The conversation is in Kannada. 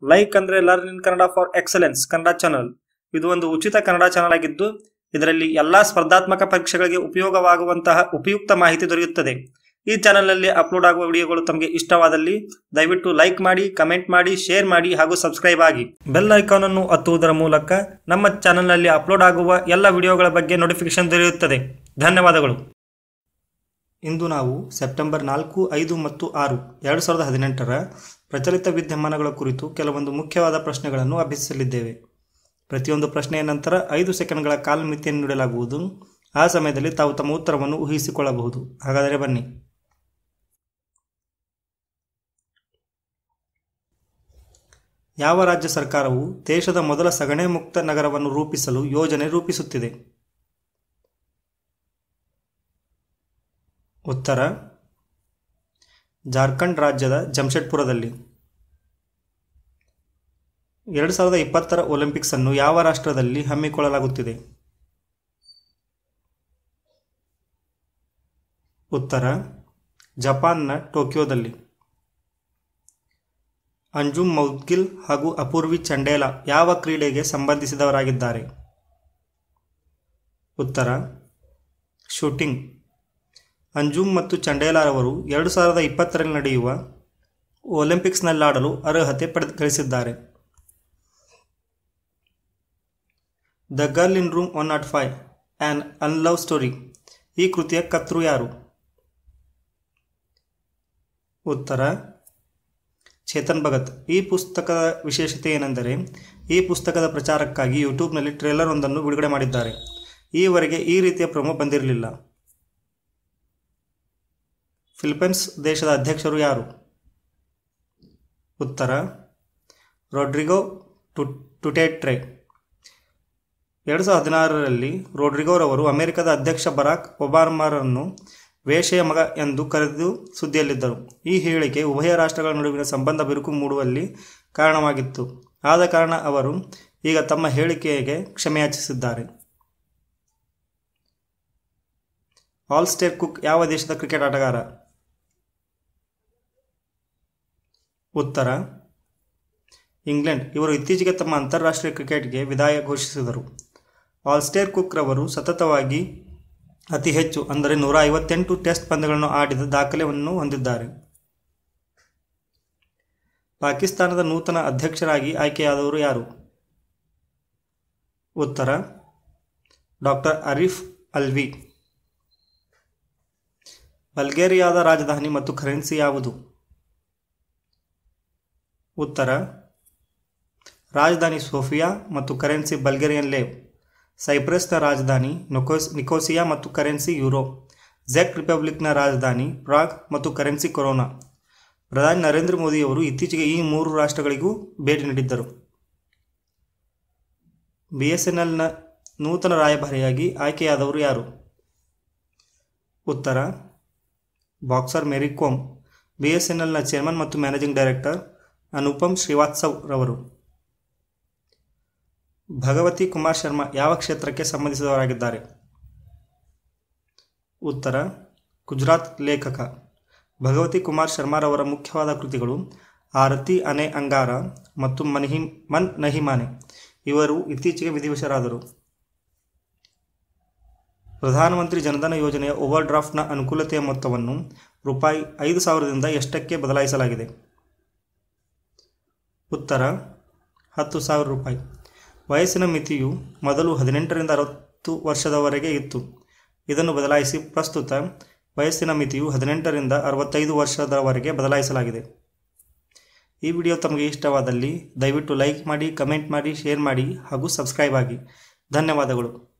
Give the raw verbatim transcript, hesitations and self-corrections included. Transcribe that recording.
ಲೈಕ್ ಅಂದ್ರೆ learn in Kannada for excellence Kannada channel. ಇದು ಒಂದು ಉಚಿತ ಕನ್ನಡ ಚಾನಲ್ ಆಗಿದ್ದು ಇದರಲ್ಲಿ ಎಲ್ಲಾ ಸ್ಪರ್ಧಾತ್ಮಕ ಪರೀಕ್ಷೆಗಳಿಗೆ ಉಪಯೋಗವಾಗುವಂತಹ ಉಪಯುಕ್ತ ಮಾಹಿತಿ ದೊರೆಯುತ್ತದೆ. ಈ ಚಾನಲ್ ನಲ್ಲಿ ಅಪ್ಲೋಡ್ ಆಗುವ ವಿಡಿಯೋಗಳು ತಮಗೆ ಇಷ್ಟವಾದಲ್ಲಿ ದಯವಿಟ್ಟು ಲೈಕ್ ಮಾಡಿ, ಕಮೆಂಟ್ ಮಾಡಿ, ಶೇರ್ ಮಾಡಿ ಹಾಗೂ ಸಬ್ಸ್ಕ್ರೈಬ್ ಆಗಿ. ಬೆಲ್ ಐಕಾನ್ ಅನ್ನು ಒತ್ತುವುದರ ಮೂಲಕ ನಮ್ಮ ಚಾನಲ್ ನಲ್ಲಿ ಅಪ್ಲೋಡ್ ಆಗುವ ಎಲ್ಲ ವಿಡಿಯೋಗಳ ಬಗ್ಗೆ ನೋಟಿಫಿಕೇಶನ್ ದೊರೆಯುತ್ತದೆ. ಧನ್ಯವಾದಗಳು. ಇಂದು ನಾವು ಸೆಪ್ಟೆಂಬರ್ ನಾಲ್ಕು, ಐದು ಮತ್ತು ಆರು ಎರಡು ಸಾವಿರದ ಹದಿನೆಂಟರ ಪ್ರಚಲಿತ ವಿದ್ಯಮಾನಗಳ ಕುರಿತು ಕೆಲವೊಂದು ಮುಖ್ಯವಾದ ಪ್ರಶ್ನೆಗಳನ್ನು ಅಭ್ಯಸಿಸಲಿದ್ದೇವೆ. ಪ್ರತಿಯೊಂದು ಪ್ರಶ್ನೆಯ ನಂತರ ಐದು ಸೆಕೆಂಡ್ಗಳ ಕಾಲಮಿತಿಯನ್ನು ನೀಡಲಾಗುವುದು. ಆ ಸಮಯದಲ್ಲಿ ತಾವು ತಮ್ಮ ಉತ್ತರವನ್ನು ಊಹಿಸಿಕೊಳ್ಳಬಹುದು. ಹಾಗಾದರೆ ಬನ್ನಿ. ಯಾವ ರಾಜ್ಯ ಸರ್ಕಾರವು ದೇಶದ ಮೊದಲ ಸಗಣಿ ಮುಕ್ತ ನಗರವನ್ನು ರೂಪಿಸಲು ಯೋಜನೆ ರೂಪಿಸುತ್ತಿದೆ? ಉತ್ತರ ಜಾರ್ಖಂಡ್ ರಾಜ್ಯದ ಜಮ್ಶೆಡ್ಪುರದಲ್ಲಿ. ಎರಡು ಸಾವಿರದ ಇಪ್ಪತ್ತರ ಒಲಿಂಪಿಕ್ಸ್ ಅನ್ನು ಯಾವ ರಾಷ್ಟ್ರದಲ್ಲಿ ಹಮ್ಮಿಕೊಳ್ಳಲಾಗುತ್ತಿದೆ? ಉತ್ತರ ಜಪಾನ್ನ ಟೋಕಿಯೋದಲ್ಲಿ. ಅಂಜುಮ್ ಮೌದ್ಗಿಲ್ ಹಾಗೂ ಅಪೂರ್ವಿ ಚಂಡೇಲಾ ಯಾವ ಕ್ರೀಡೆಗೆ ಸಂಬಂಧಿಸಿದವರಾಗಿದ್ದಾರೆ? ಉತ್ತರ ಶೂಟಿಂಗ್. ಅಂಜುಮ್ ಮತ್ತು ಚಂಡೇಲಾರವರು ಎರಡು ಸಾವಿರದ ಇಪ್ಪತ್ತರಲ್ಲಿ ನಡೆಯುವ ಒಲಿಂಪಿಕ್ಸ್ನಲ್ಲಾಡಲು ಅರ್ಹತೆ ಪಡೆದು ಗಳಿಸಿದ್ದಾರೆ. The girl in room one not five an unlove story ಈ ಕೃತಿಯ ಕರ್ತೃ ಯಾರು? ಉತ್ತರ ಚೇತನ್ ಭಗತ್. ಈ ಪುಸ್ತಕದ ವಿಶೇಷತೆ ಏನೆಂದರೆ ಈ ಪುಸ್ತಕದ ಪ್ರಚಾರಕ್ಕಾಗಿ ಯೂಟ್ಯೂಬ್ನಲ್ಲಿ ಟ್ರೇಲರ್ ಒಂದನ್ನು ಬಿಡುಗಡೆ ಮಾಡಿದ್ದಾರೆ. ಈವರೆಗೆ ಈ ರೀತಿಯ ಪ್ರೊಮೋ ಬಂದಿರಲಿಲ್ಲ. ಫಿಲಿಪೈನ್ಸ್ ದೇಶದ ಅಧ್ಯಕ್ಷರು ಯಾರು? ಉತ್ತರ ರೊಡ್ರಿಗೋ ಟುಟೆರ್ಟೆ. ಎರಡು ಸಾವಿರದ ಹದಿನಾರರಲ್ಲಿ ರೊಡ್ರಿಗೋರವರು ಅಮೆರಿಕದ ಅಧ್ಯಕ್ಷ ಬರಾಕ್ ಒಬಾಮರನ್ನು ವೇಶ್ಯೆಯ ಮಗ ಎಂದು ಕರೆದು ಸುದ್ದಿಯಲ್ಲಿದ್ದರು. ಈ ಹೇಳಿಕೆ ಉಭಯ ರಾಷ್ಟ್ರಗಳ ನಡುವಿನ ಸಂಬಂಧ ಬಿರುಕು ಮೂಡುವಲ್ಲಿ ಕಾರಣವಾಗಿತ್ತು. ಆದ ಕಾರಣ ಅವರು ಈಗ ತಮ್ಮ ಹೇಳಿಕೆಗೆ ಕ್ಷಮೆಯಾಚಿಸಿದ್ದಾರೆ. ಆಲ್ಸ್ಟೇರ್ ಕುಕ್ ಯಾವ ದೇಶದ ಕ್ರಿಕೆಟ್ ಆಟಗಾರ? ಉತ್ತರ ಇಂಗ್ಲೆಂಡ್. ಇವರು ಇತ್ತೀಚೆಗೆ ತಮ್ಮ ಅಂತಾರಾಷ್ಟ್ರೀಯ ಕ್ರಿಕೆಟ್ಗೆ ವಿದಾಯ ಘೋಷಿಸಿದರು. ಆಲ್ಸ್ಟೇರ್ ಕುಕ್ ರವರು ಸತತವಾಗಿ ಅತಿ ಹೆಚ್ಚು ಅಂದರೆ ನೂರ ಐವತ್ತೆಂಟು ಟೆಸ್ಟ್ ಪಂದ್ಯಗಳನ್ನು ಆಡಿದ ದಾಖಲೆಯನ್ನು ಹೊಂದಿದ್ದಾರೆ. ಪಾಕಿಸ್ತಾನದ ನೂತನ ಅಧ್ಯಕ್ಷರಾಗಿ ಆಯ್ಕೆಯಾದವರು ಯಾರು? ಉತ್ತರ ಡಾಕ್ಟರ್ ಅರಿಫ್ ಅಲ್ವಿ. ಬಲ್ಗೇರಿಯಾದ ರಾಜಧಾನಿ ಮತ್ತು ಕರೆನ್ಸಿ ಯಾವುದು? ಉತ್ತರ ರಾಜಧಾನಿ ಸೋಫಿಯಾ ಮತ್ತು ಕರೆನ್ಸಿ ಬಲ್ಗೇರಿಯನ್ ಲೇವ್. ಸೈಪ್ರಸ್ನ ರಾಜಧಾನಿ ನಿಕೋಸ್ ನಿಕೋಸಿಯಾ ಮತ್ತು ಕರೆನ್ಸಿ ಯೂರೋ. ಝೆಕ್ ರಿಪಬ್ಲಿಕ್ನ ರಾಜಧಾನಿ ಪ್ರಾಗ್ ಮತ್ತು ಕರೆನ್ಸಿ ಕೊರೋನಾ. ಪ್ರಧಾನಿ ನರೇಂದ್ರ ಮೋದಿಯವರು ಇತ್ತೀಚೆಗೆ ಈ ಮೂರು ರಾಷ್ಟ್ರಗಳಿಗೂ ಭೇಟಿ ನೀಡಿದ್ದರು. ಬಿ ಎಸ್ ಎನ್ ಎಲ್ನ ನೂತನ ರಾಯಭಾರಿಯಾಗಿ ಆಯ್ಕೆಯಾದವರು ಯಾರು? ಉತ್ತರ boxer Mary Kom. B S N ಎಲ್ನ ಚೇರ್ಮನ್ ಮತ್ತು ಮ್ಯಾನೇಜಿಂಗ್ ಡೈರೆಕ್ಟರ್ ಅನುಪಮ್ ಶ್ರೀವಾತ್ಸವ್ ರವರು. ಭಗವತಿ ಕುಮಾರ್ ಶರ್ಮಾ ಯಾವ ಕ್ಷೇತ್ರಕ್ಕೆ ಸಂಬಂಧಿಸಿದವರಾಗಿದ್ದಾರೆ? ಉತ್ತರ ಗುಜರಾತ್ ಲೇಖಕ. ಭಗವತಿ ಕುಮಾರ್ ಶರ್ಮಾರವರ ಮುಖ್ಯವಾದ ಕೃತಿಗಳು ಆರತಿ ಅನೆ ಅಂಗಾರ ಮತ್ತು ಮನ್ಹಿ ಮನ್ ನಹಿಮಾನೆ. ಇವರು ಇತ್ತೀಚೆಗೆ ವಿಧಿವಶರಾದರು. ಪ್ರಧಾನಮಂತ್ರಿ ಜನಧನ ಯೋಜನೆಯ ಓವರ್ ಡ್ರಾಫ್ಟ್ನ ಅನುಕೂಲತೆಯ ಮೊತ್ತವನ್ನು ರೂಪಾಯಿ ಐದು ಸಾವಿರದಿಂದ ಎಷ್ಟಕ್ಕೆ ಬದಲಾಯಿಸಲಾಗಿದೆ? ಉತ್ತರ ಹತ್ತು ಸಾವಿರ ರೂಪಾಯಿ. ವಯಸ್ಸಿನ ಮಿತಿಯು ಮೊದಲು ಹದಿನೆಂಟರಿಂದ ಅರವತ್ತು ವರ್ಷದವರೆಗೆ ಇತ್ತು. ಇದನ್ನು ಬದಲಾಯಿಸಿ ಪ್ರಸ್ತುತ ವಯಸ್ಸಿನ ಮಿತಿಯು ಹದಿನೆಂಟರಿಂದ ಅರವತ್ತೈದು ವರ್ಷದವರೆಗೆ ಬದಲಾಯಿಸಲಾಗಿದೆ. ಈ ವಿಡಿಯೋ ತಮಗೆ ಇಷ್ಟವಾದಲ್ಲಿ ದಯವಿಟ್ಟು ಲೈಕ್ ಮಾಡಿ, ಕಮೆಂಟ್ ಮಾಡಿ, ಶೇರ್ ಮಾಡಿ ಹಾಗೂ ಸಬ್ಸ್ಕ್ರೈಬ್ ಆಗಿ. ಧನ್ಯವಾದಗಳು.